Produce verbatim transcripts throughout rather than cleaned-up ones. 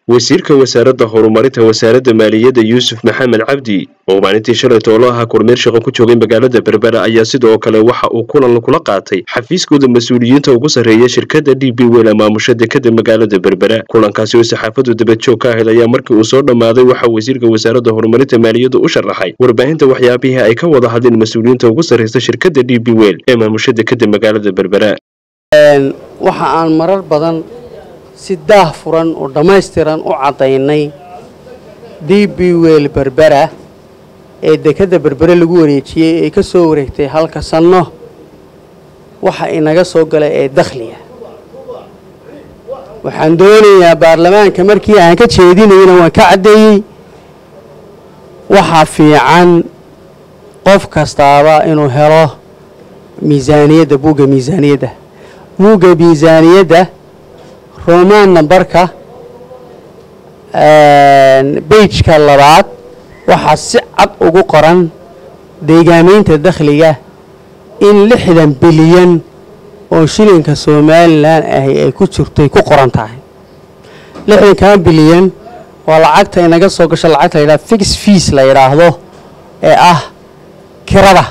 wasiirka wasaaradda horumarinta wasaaradda maaliyadda Yuusuf Maxamed Cabdi oo maalintii shalay toolaha kormeer shaqo ku joogay magaalada Berbera ayaa sidoo kale waxa uu kulan kula qaatay xafiiskooda mas'uuliyiinta ugu sareeya shirkadda D B World maamusha dekada magaalada Berbera. Kulankaasi oo saxaafadu dibad joog ka ahayd ayaa markii uu soo dhamaaday waxa wasiirka wasaaradda horumarinta maaliyadda u sharaxay warbaahinta waxyaabihii ay ka wada hadleen mas'uuliyiinta ugu sareysa shirkadda D B World ee maamusha dekada magaalada Berbera. waxa aan marar badan si daah furan oo dhameystiran u cadaynay D B World Berbera ee dekada Berbera lagu wareejiyay ee ka soo wareegtay halka sano waxa inaga soo galay ee dakhliga. waxaan doonayaa baarlamaanka markii aan ka jeedinayna waan ka cadeeyay waxa fiican qof kastaaba inuu helo miisaaniyadda buuga miisaaniyadda buuga miisaaniyadda roman numberka page-ka labaad waxa si cad ugu qoran deegaamaynta dakhliga in lixdan bilyan oo shilinka Soomaaliland ah ay ku jirtay ku qoran tahay. lixdan bilyan waa lacagta inaga soo gashay lacagta la yiraahdo fixed fees la yiraahdo ee ah kirada.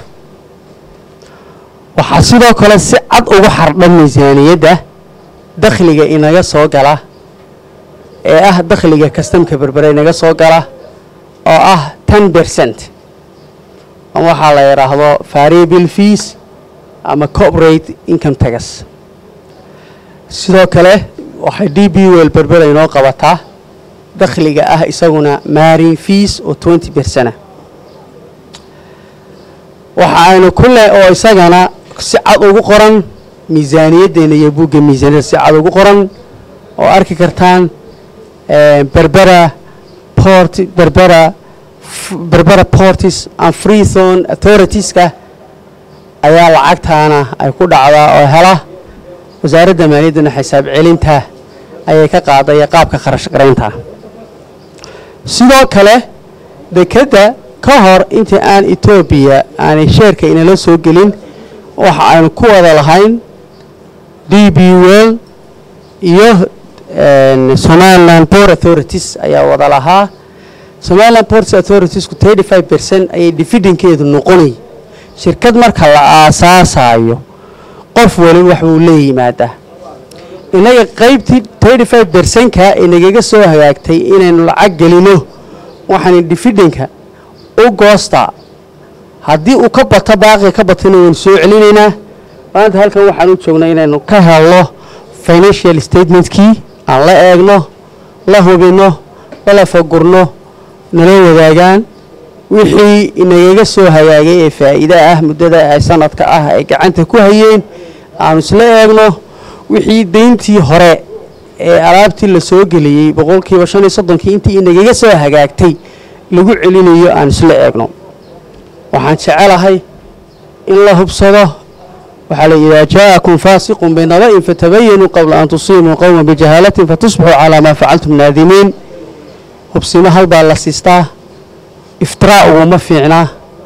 waxa sidoo kale si cad ugu xardhan miisaaniyadda dakhliga inaga soo gala ee ah dakhliga kastamka Berbera inaga soo gala oo ah ten percent ama waxa la yiraahdo variable fees ama corporate income tax. sidoo kale waxa D B World Berbera inoo qabataa dakhliga ah isaguna marine fees oo twenty percent ah. waxa aynu kullee oo isagana si cad ugu qoran miisaaniyaddeena iyo buugga miisaaniyadda si cad ugu qoran oo arki kartaan Berbera Port Berbera Berbera Ports and Free Zone Authorities-ka ayaa lacagtaana ay ku dhacdaa oo hela wasaaradda maaliyadda xisaab celinta ayay ka qaaday qaabka kharash gareynta. sidoo kale dekada ka hor intii aan Ethiopia aan sheerka inala soo gelin waxa aynu ku wada lahayn D B World iyo Somaliland Port Authorities ayaa wada lahaa. Somaliland Port Authorities ku thirty-five percent ay dividend-keedu noqonay shirkad marka la aasaasayo qof waliba wax uu leeyimaada inaga qaybtii thirty-five percent-ka inaga soo hagaagtay inaynu lacag gelino waxaan dividend-ka u goosta haddii uu ka bato baaqi ka batana waan soo celinaynaa. maanta halkan waxaan u joognaa inaynu ka helno financial statement-kii aan la eegno la hubino la fagurno nala wadaagaan wixii inaga soo hagaagay ee faa'iido ah muddada ay sanadka ah ay gacanta ku hayeen aan isla eegno wixii deyntii hore ee alaabtii la soo geliyay boqolkiiba shan iyo soddon intii inaga soo hagaagtay lagu celinayo aan isla eegno. waxaan jecelahay in la hubsado waxa la yiraahdaa jaakum faasiqun binaba'in fatabayyanu qabla an tusiibu qawman bijahalatin fatusbihu ala ma fa'altum naadimin. hubsina hal baa la siistaa iftiraaء uma fiicna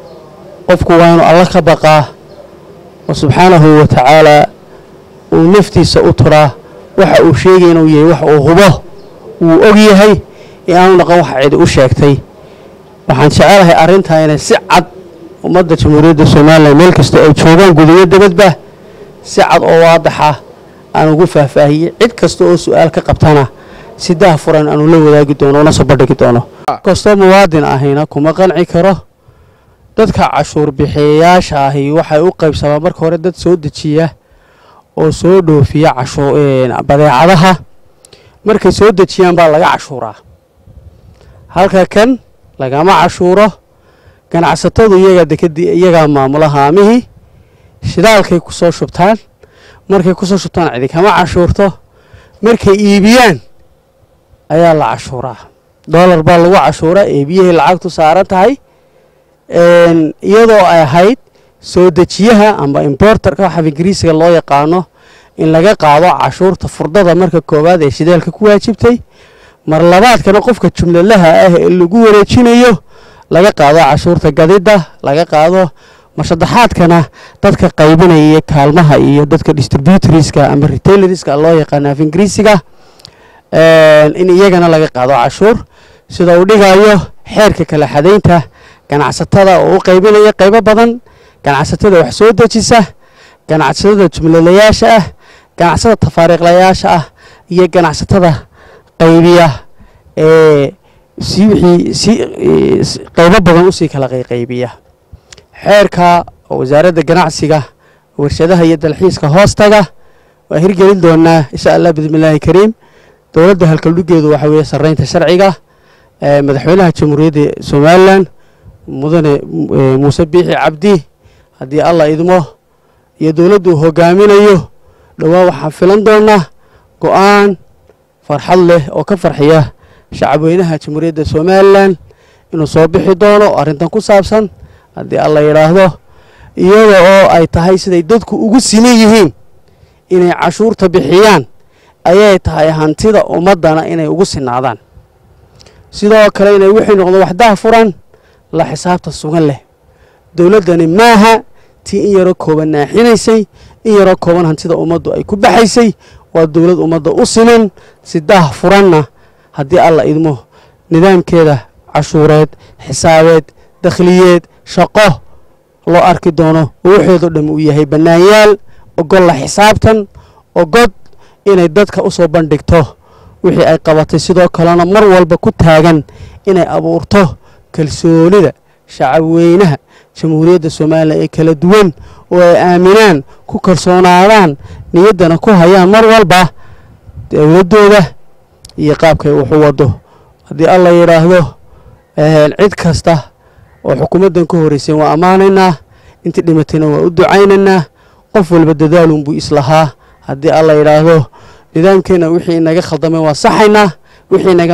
qofku waa inuu alla ka baqaa oo subxaanahu wa ta'ala uu naftiisa u turaa waxa uu sheegay inuu yahay wax uu hubo uu og yahay ee aanu dhaqan wax cid u sheegtay. waxaan jecelahay arrintan inay si cad ummadda jamhuuriyadda Soomaaliya meel kasta ay joogaan gudaha dabadba si cad oo waadax ah aan ugu faahfaahiyay cid kasta oo su'aal ka qabtana si daah furan aanu la wadaagi doono na soo bandhigi doono. kasto muwaadin ahayna kuma qanci karo dadka cashuur bixiyayaasha ahi waxay u qaybsamaan marka hore dad soo dejiya oo soo dhoofiya cashuur badeecadaha markay soo dejiyaan baa laga cashuuraa halka kan lagama cashuuro. ganacsatadu iyaga dekadii iyaga maamulaha amihii shidaalkay ku soo shubtaan markay ku soo shubtaan cidi kama cashuurto markay iibiyaan ayaa la cashuuraa. dollar baa lagu cashuuraa iibiyay lacagtu saaran tahay een iyadoo ay ahayd soo dejiyaha ama importer-ka waxa Ingiriisiga loo yaqaano in laga qaado cashuurta furdada marka koobaad ee shidaalka ku waajibtay mar labaadkana qofka jumladaha ah ee lagu wareejinayo laga qaado cashuurta gadida laga qaado mashadaxaadkana dadka qaybinaya kaalmaha iyo dadka distributorska ama retailerska loo yaqaan af Ingiriisiga in iyagana laga qaado cashuur sida uu dhigayo xeerka kala xadaynta ganacsatada oo u qaybinaya qaybo badan ganacsatada wax soo dejisa ganacsatada jumladayaasha ah ganacsatada tafaariiqlayaasha ah iyo ganacsatada qaybiya ee si wixii si qaybo badan u sii kala qaybiya xeerka wasaaradda ganacsiga warshadaha iyo dalxiiska hoostaga waa hirgelin doonaa insha Allah bismillaahi kariim dowladda halkaldhigeedu waxa weeye sareynta sharciga ee madaxweynaha jamhuuriyadda Soomaaliland mudane Muuse Biixi Cabdi hadii Allah idmo iyo dowladdu hogaaminayo dhawaa waxaan filan doonaa go'aan farxad leh oo ka farxiya shacabweynaha jamhuuriyadda Soomaaliland inuu soo bixi doono arintan ku saabsan hadii Allah yiraahdo iyada oo ay tahay siday dadku ugu siman yihiin inay cashuurta bixiyaan ayay tahay hantida ummadana inay ugu sinaadaan sidoo kale inay wixii noqdo wax daa furan la xisaabta sugan leh dawladani maaha tii in yaro kooban naaxinaysay in yaro kooban hantida ummaddu ay ku baxaysay waa dawlad ummadda u siman si daa furanna haddii alla idmo nidaamkeeda cashuureed xisaabeed dakhliyeed shaqo loo arki doono wuxuu dhan uu yahay banaanyaal ogol la xisaabtan ogod inay dadka u soo bandhigto wixii ay qabatay sidoo kalena mar walba ku taagan inay abuurto kalsoonida shacabweynaha jamhuuriyadda Soomaaliya ee kala duwan oo ay aaminaan ku kalsoonaadaan niyadana ku hayaan mar walba dawladooda iyo qaabkay wax u wado hadii alla yiraahdo ee cid kasta oo xukuumaddan ka horeysay waa amaanaynaa intii dhimatayna waa u ducaynaynaa qof walba dadaalun buu islahaa hadii alla yiraahdo nidaamkeena wixii naga khaldamay waa saxaynaa wixii naga